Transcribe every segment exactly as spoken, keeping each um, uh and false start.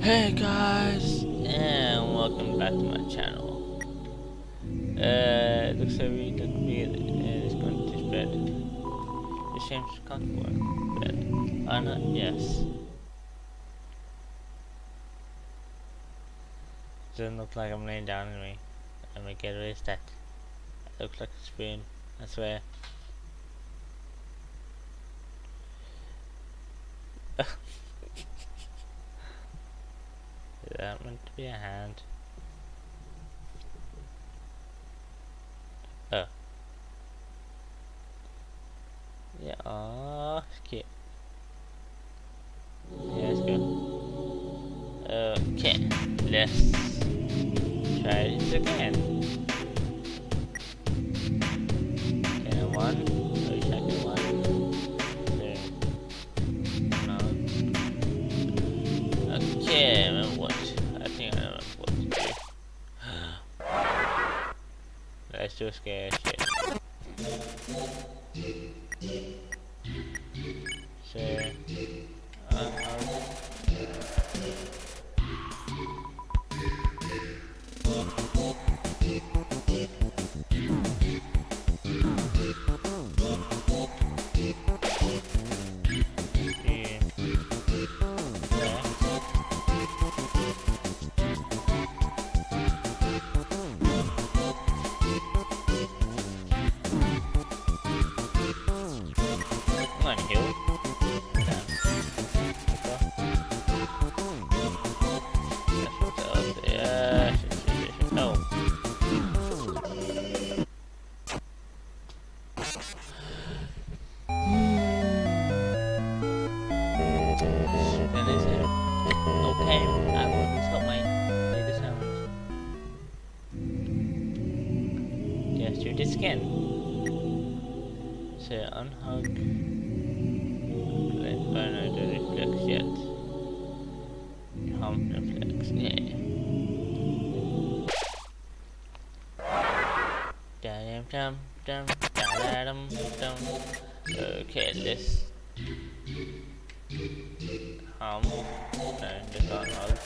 Hey guys, and welcome back to my channel. Uh, looks like we look weird and it's going to this bed. The seems comfortable bed. Oh no, yes. Doesn't look like I'm laying down anyway. I'm gonna get rid of that. It looks like a spoon, I swear. Is that meant to be a hand? Oh. Yeah, oh, skip. Yeah, let's go. Okay, let's try this again. Okay, one, oh, second one. Two. No. Okay, I remember what. I think I remember what to do. Let's do scare shit. So, uh, this again. So unhug. Let burn out the reflex yet. Hump reflex, yeah. Dum dum dum dum dum. Okay, let's hum and just unhug.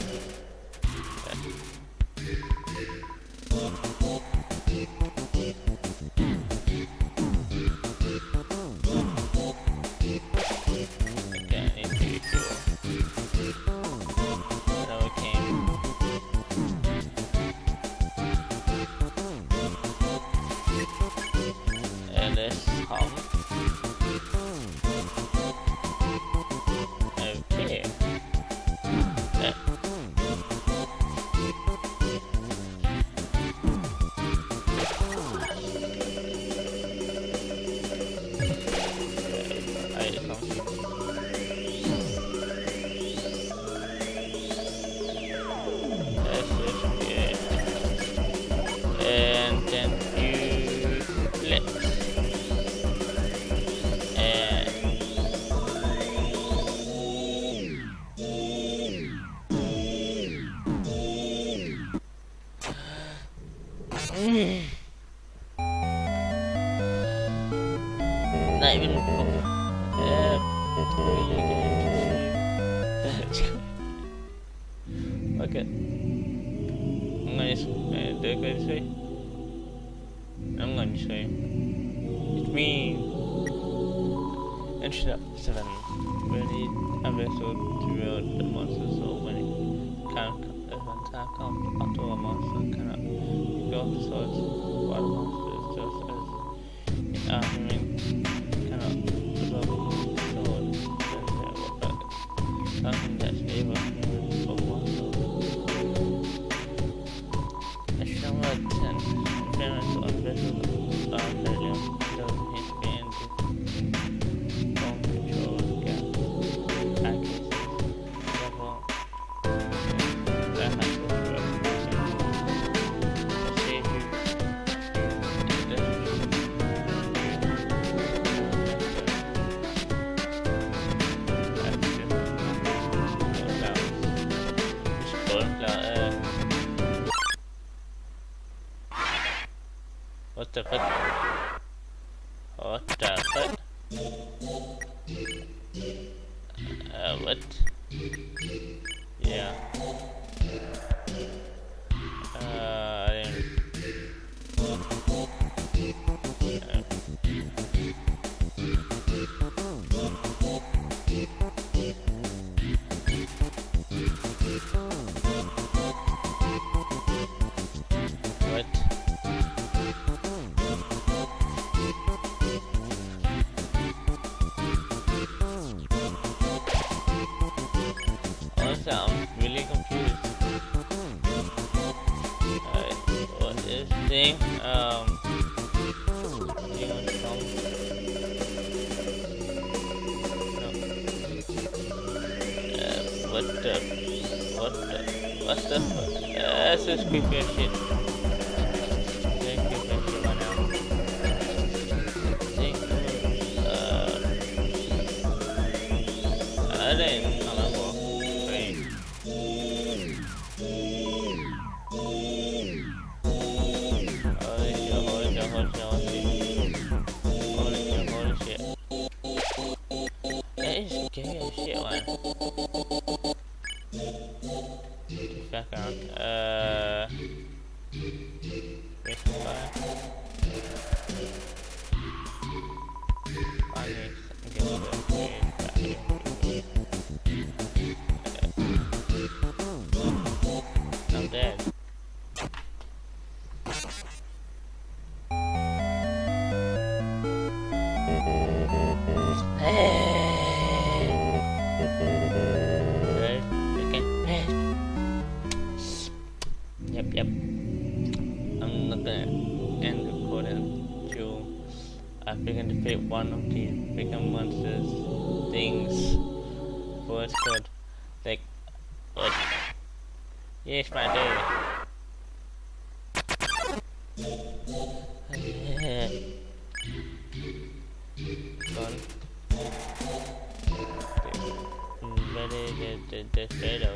Not even uh, okay. I'm going to uh, do I go this way? I'm going this way. It's me. And shut up, seven. Really, I'm vessel to build the monster so when it can't attack up to a monster cannot go to swords while the monster is just as in argument cannot absorb sword something that's able to for one a shower ten appearance on vessel are failure doesn't hit to be ended bomb control gap accuracy level that has to what the fuck? What the fuck? Uh, what? Yeah. Uh, I didn't. What? Honestly, I'm really confused. Uh, what is the thing? Um, you want to come? No. Uh, what the? What the? What the? Uh, this is creepy as shit. Very creepy as shit right now. Think, uh, I didn't. I don't know. Wait. Holy shit! Holy shit! Holy shit! Holy shit! Holy shit! That is scary as shit, man. Back around. Uh, where's the fire? I need to get the way back here. I'm dead. Good. Okay. Yep, yep. I'm not gonna end the recording until I can defeat one of these bigger monsters things. For it's good. Like, what? Yes, my day. Gone. Ready the the the shadow.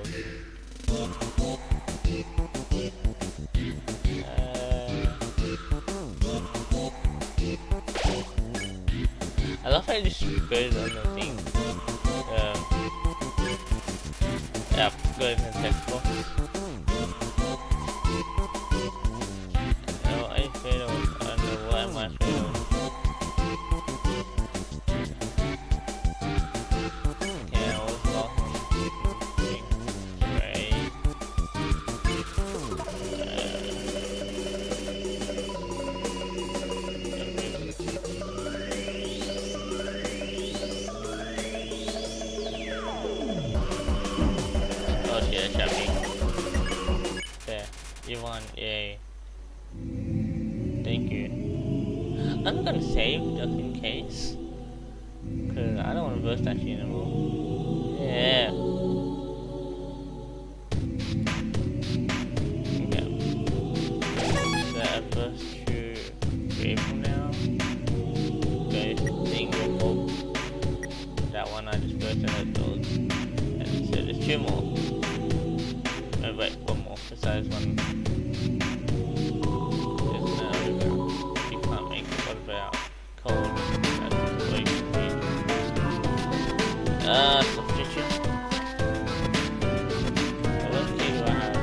I love how I just buried on the thing. Um, yeah, go in the text box. No, I failed. I don't know why am I failed. Yeah, I was lost on thing. Right. Oh shit, that shot me. There, you won, yay. Thank you. I'm gonna save just in case. Cause I don't wanna burst that shit anymore. Yeah. Okay. So I burst to April now. Okay, thing will hold. That one I just burst in that dog. And so there's two more. Oh, wait, one more besides one. There's no river. You can't make it. What about cold? That's way too big. Ah, substitution. What key do I have?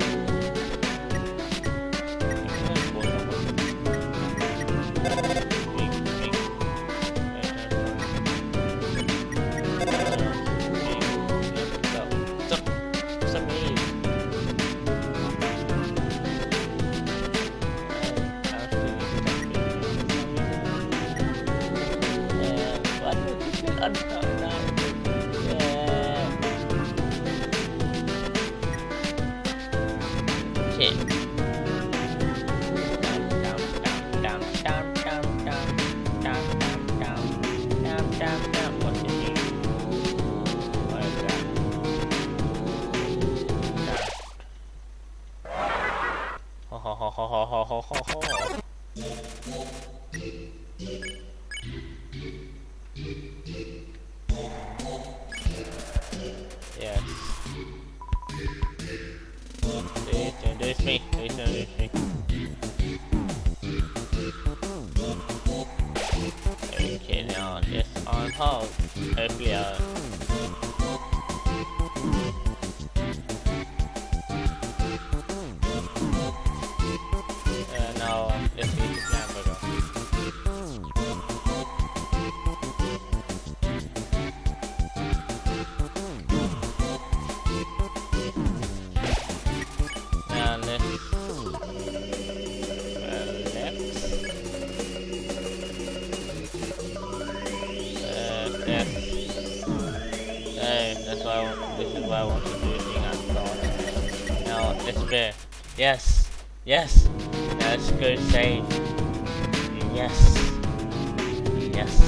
I'm gonna pull someone. Big, big. Stop. Stop me. Ho ho ho ho ho ho ho ho. Yes. Please don't do me. Please don't do me. Okay, now just on hold. Hopefully I'll Yes. Hey, that's why I want, this is why I want to do a thing I thought. Now, despair. Yes. Yes. Now let's go save. Yes. Yes.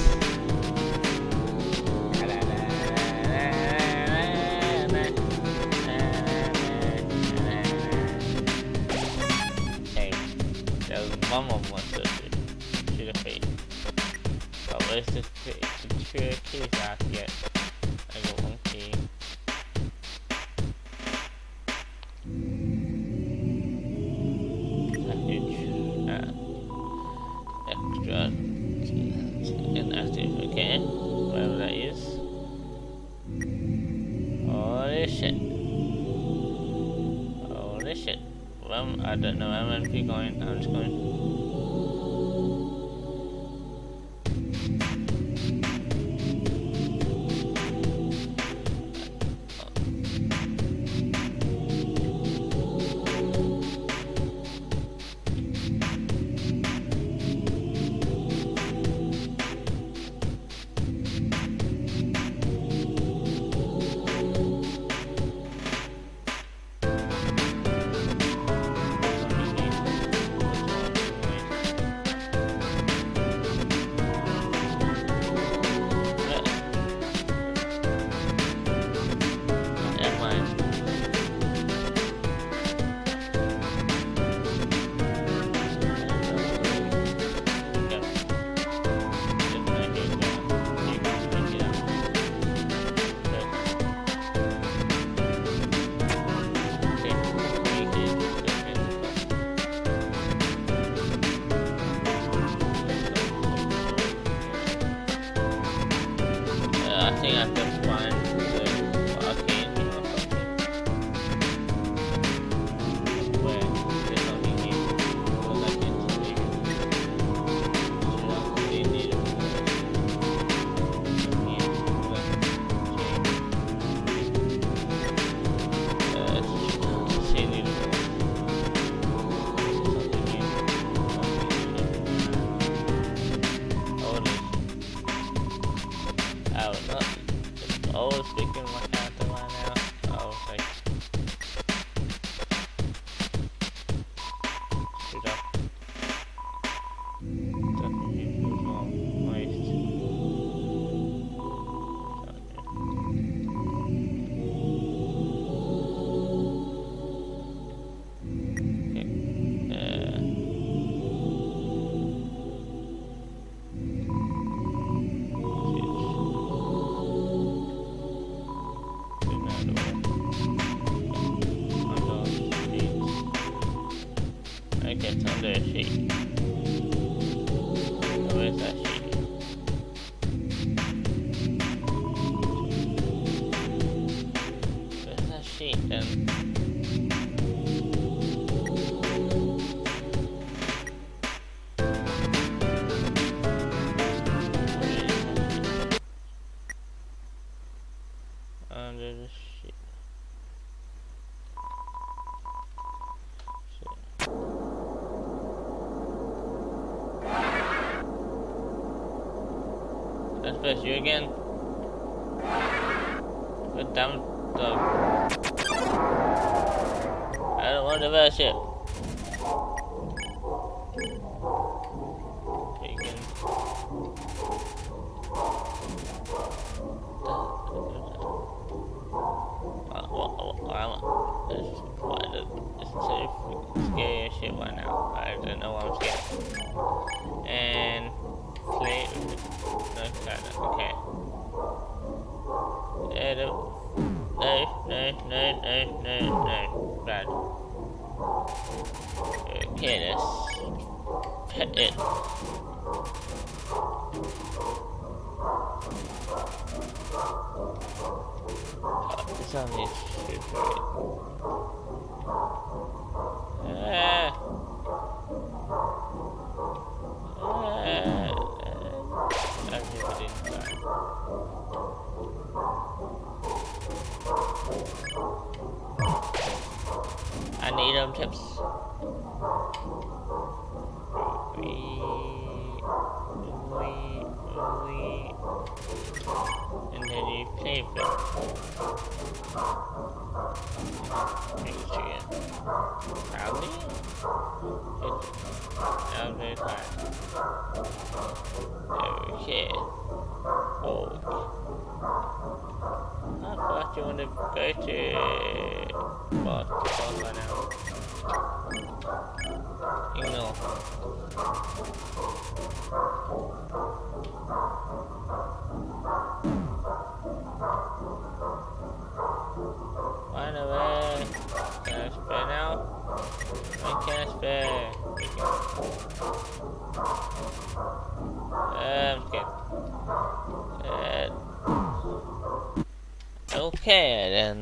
Okay. There was one more monster to defeat. But where's the two keys I have to get? I got one key. Package. Uh, extra. Inactive. Okay. Whatever that is. Holy shit. Holy shit. Well, I don't know where I'm going to be going. I'm just going. I think I have to find the arcade or something. Where there's something here. Because I can see it. Should I really need it? Yeah, let's change. Uh, see need it. Something here. Something here. Oh, I was not. Always picking my character right now. Oh, okay. Shoot up. Definitely move on. Waste. Okay. Uh. Okay, it's under a sheet. Where's that sheet? Where's that sheet then? Under the sheet. Let's press you again. Good damn dog. I don't want to verse it. Vegan. Uh, what, what, what, I want. This, what, this is so scary as shit right now. I don't know why I'm scared. And play. No, okay. Uh, no, no, no, no, no, no, no. Bad. Okay, let's pet it. Oh, this only should for it. Ah. Ah. I need them tips. We, we, we. save it. Next again. Probably? It's now very fast. Okay. Oh. How far do you want to go to? Well, to qualify now. Ignore. Run away. Can I spare now? I can't spare. Um, okay. Uh, okay then.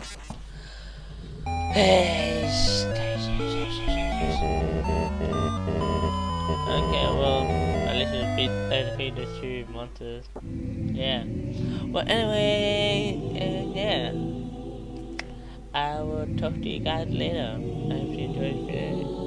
Okay, well, at least it's beat defeat the two monsters. Yeah. Well, anyway, uh, yeah. I will talk to you guys later. I hope you enjoyed the video.